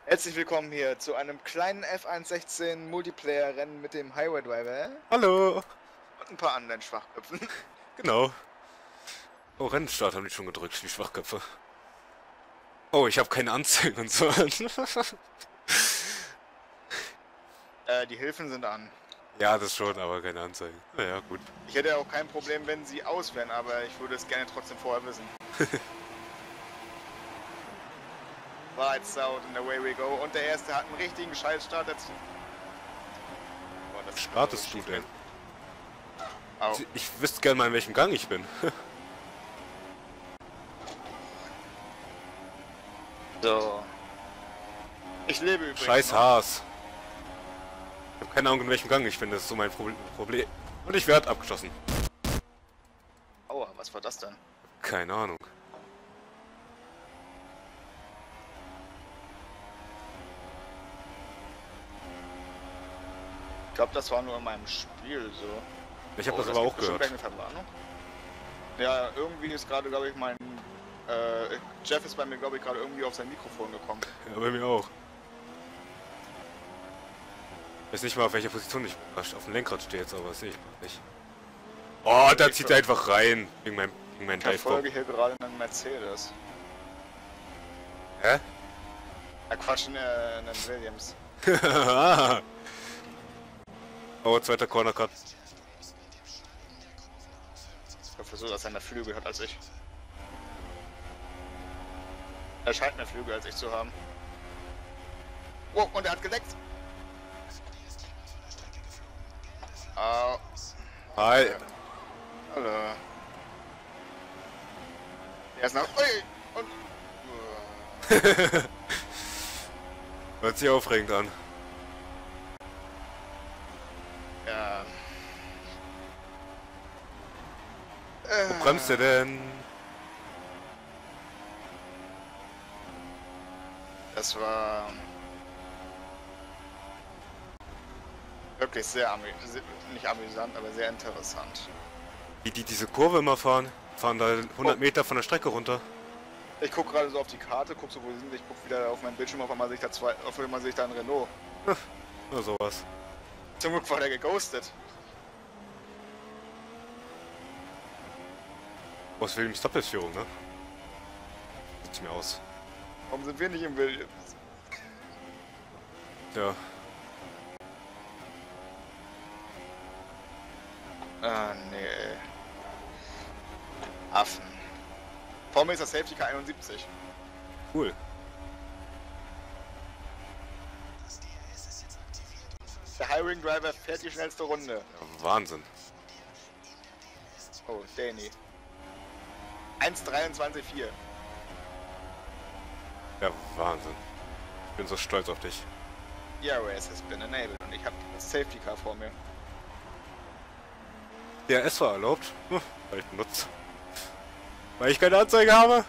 Herzlich willkommen hier zu einem kleinen F116 Multiplayer-Rennen mit dem Highway Driver Hallo! und ein paar anderen Schwachköpfen. Genau. Oh, Rennstart haben die schon gedrückt, die Schwachköpfe. Oh, ich habe keine Anzeigen und so. Die Hilfen sind an. Ja, das schon, aber keine Anzeigen. Naja, gut. Ich hätte auch kein Problem, wenn sie aus wären, aber ich würde es gerne trotzdem vorher wissen. Lights out and away we go. Und der erste hat einen richtigen Scheißstart dazu. Boah, das Startest du denn? Au. Ich wüsste gerne mal, in welchem Gang ich bin. So. Ich lebe übrigens Scheiß noch. Haas. Ich habe keine Ahnung, in welchem Gang ich bin, das ist so mein Problem. Und ich werde abgeschossen. Aua, was war das denn? Keine Ahnung. Ich glaube, das war nur in meinem Spiel so. Ich habe das das aber gibt auch bestimmt gehört. eine Verwarnung. Ja, irgendwie ist gerade, glaube ich, mein... Jeff ist bei mir, glaube ich, gerade irgendwie auf sein Mikrofon gekommen. Ja, bei mir auch. Ich weiß nicht mal, auf welcher Position ich auf dem Lenkrad stehe jetzt, aber das sehe ich noch nicht. Oh, da zieht er einfach rein. Gegen mein Ich Divebomb. verfolge hier gerade einen Mercedes. Hä? Quatsch, einen Williams. Oh, zweiter Corner Cut. Ich hoffe so, dass er mehr Flügel hat als ich. Er scheint mehr Flügel als ich zu haben. Oh, und er hat geleckt. Au. Hi. Hallo. Er ist nach... Ui, und... Hört sich aufregend an. Ja. Wo bremst ihr denn? Das war... wirklich sehr nicht amüsant, aber sehr interessant. Wie die diese Kurve immer fahren. Fahren da 100 Meter von der Strecke runter. Ich gucke gerade so auf die Karte, guck so, wo sie sind. Ich gucke wieder auf meinem Bildschirm, auf einmal sehe ich da ein Renault. Oder sowas. Zum Glück war der geghostet. Aus Williams Doppelführung, ne? Sieht's mir aus. Warum sind wir nicht im Williams? Ja. Ah, nee. Affen. Vor mir ist das Safety Car 71. Cool. Der Hiring Driver fährt die schnellste Runde. Ja, Wahnsinn. Oh, Danny. 1,23,4. Ja, Wahnsinn. Ich bin so stolz auf dich. ERS has been enabled und ich habe das Safety Car vor mir. DRS war erlaubt, weil ich benutze. Weil ich keine Anzeige habe.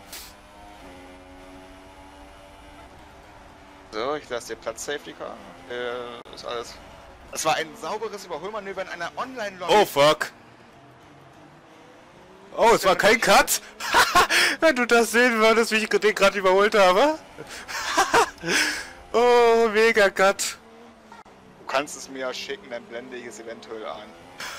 So, ich lasse dir Platz, Safety Car. Ist alles. Das war ein sauberes Überholmanöver in einer Online-Lobby. Oh fuck. Oh, es war kein Cut. Wenn du das sehen würdest, wie ich den gerade überholt habe. Oh, mega Cut. Du kannst es mir ja schicken, dann blende ich es eventuell ein.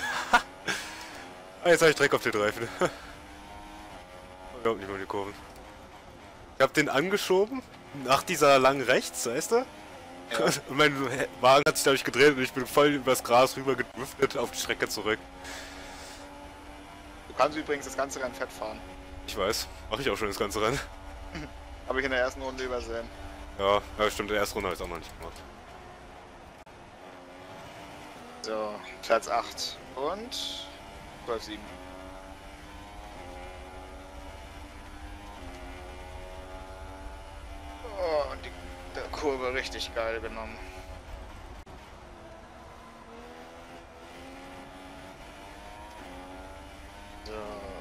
Ah, jetzt habe ich Dreck auf den Reifen. Überhaupt nicht mal die Kurven. Ich habe den angeschoben, nach dieser langen rechts, weißt du? Ja. Und mein Wagen hat sich dadurch gedreht und ich bin voll übers Gras rüber gedriftet auf die Strecke zurück. Du kannst übrigens das ganze Rennen fett fahren. Ich weiß, mache ich auch schon das ganze Rennen. Habe ich in der ersten Runde übersehen. Ja, ja stimmt, in der ersten Runde habe ich es auch noch nicht gemacht. So, Platz 8 und 12,7. Oh, und der Kurve richtig geil genommen. So.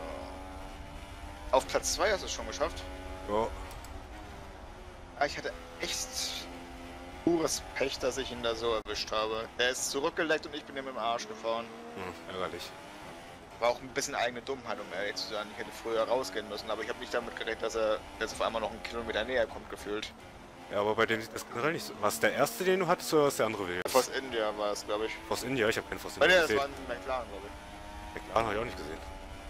Auf Platz 2 hast du es schon geschafft. Ja. Ah, ich hatte echt pures Pech, dass ich ihn da so erwischt habe. Er ist zurückgeleckt und ich bin ihm im Arsch gefahren. Ärgerlich. War auch ein bisschen eigene Dummheit, um ehrlich zu sein. Ich hätte früher rausgehen müssen, aber ich habe nicht damit gerechnet, dass er jetzt auf einmal noch einen Kilometer näher kommt, gefühlt. Ja, aber bei dem sieht das generell nicht so. War es der erste, den du hattest, oder war es der andere Williams? Force India war es, glaube ich. Force India? Ich habe keinen Force Weil India das war gesehen. ein McLaren, glaube ich. McLaren habe ich auch nicht gesehen.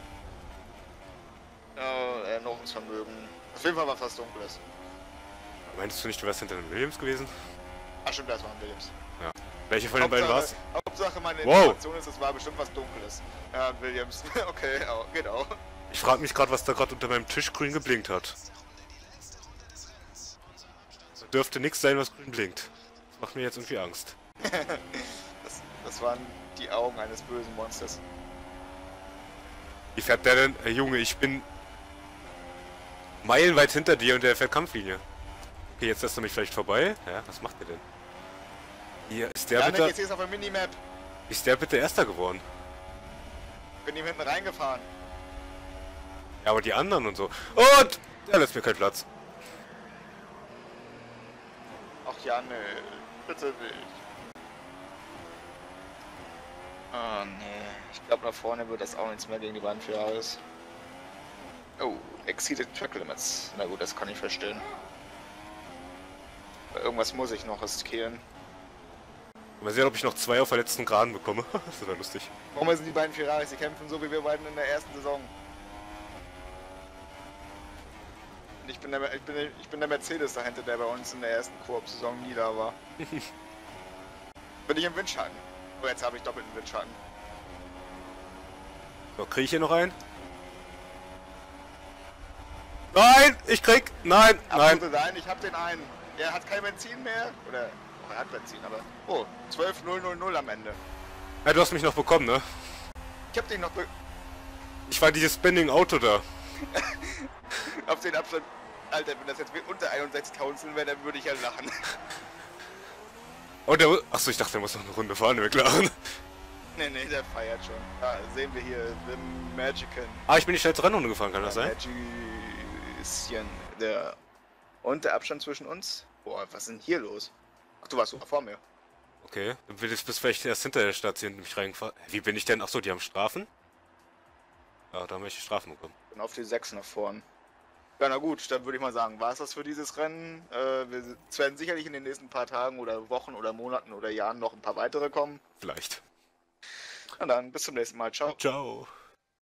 Ja, Erinnerungsvermögen. Auf jeden Fall war fast dunkles. Meinst du nicht, du wärst hinter den Williams gewesen? Ach stimmt, das war ein Williams. Ja. Welche von den beiden war's? Hauptsache meine Wow. Information ist, es war bestimmt was Dunkles. Ja, Williams. Okay, geht auch. Ich frage mich gerade, was da gerade unter meinem Tisch grün geblinkt hat. Da dürfte nichts sein, was grün blinkt. Das macht mir jetzt irgendwie Angst. Das waren die Augen eines bösen Monsters. Wie fährt der denn? Junge, ich bin meilenweit hinter dir und der fährt Kampflinie. Okay, jetzt lässt er mich vielleicht vorbei. Ja, was macht der denn? Hier, ist der bitte... Jetzt ist auf der Minimap. Ist der bitte Erster geworden? Bin ihm hinten reingefahren. Ja, aber die anderen und so. Und der lässt mir keinen Platz. Ach ja, nö. Bitte nicht. Oh nee. Ich glaube, nach vorne wird das auch nichts mehr gegen die beiden Ferraris. Oh, exceeded track limits. Na gut, das kann ich verstehen. Irgendwas muss ich noch riskieren. Mal sehen, ob ich noch 2 auf der letzten Geraden bekomme. Das wäre lustig. Warum sind die beiden Ferraris? Die kämpfen so wie wir beiden in der ersten Saison. Und ich bin der Mercedes dahinter, der bei uns in der ersten Koop-Saison nie da war. Bin ich im Windschatten. Oh, jetzt habe ich doppelten Windschatten. So, kriege ich hier noch einen? Nein! Ich krieg! Nein! Nein! Absolute Nein, ich hab den einen. Der hat kein Benzin mehr. Oder, oh, er hat Benzin, aber... Oh, 12.000 am Ende. Ja, du hast mich noch bekommen, ne? Ich hab den noch Ich war dieses Spinning Auto da. auf den Abstand... Alter, wenn das jetzt unter 61.000 wäre, dann würde ich ja lachen. Oh, der... Achso, ich dachte, der muss noch eine Runde fahren, der McLaren. Nee, der feiert schon. Da sehen wir hier The Magican. Ah, ich bin die schnellste Rennrunde gefahren, kann das sein? Magician. Und der Abstand zwischen uns? Boah, was ist denn hier los? Ach, du warst sogar vor mir. Okay, dann bist du vielleicht erst hinter der Station mich reingefahren. Wie bin ich denn? Achso, die haben Strafen? Ja, da haben wir Strafen bekommen. Bin auf die 6 nach vorn. Ja, na gut, dann würde ich mal sagen, war es das für dieses Rennen. Wir werden sicherlich in den nächsten paar Tagen oder Wochen oder Monaten oder Jahren noch ein paar weitere kommen. Vielleicht. Na dann, bis zum nächsten Mal. Ciao. Ciao.